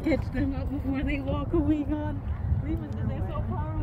catch them up before they walk away, God. Leave us because they're so powerful.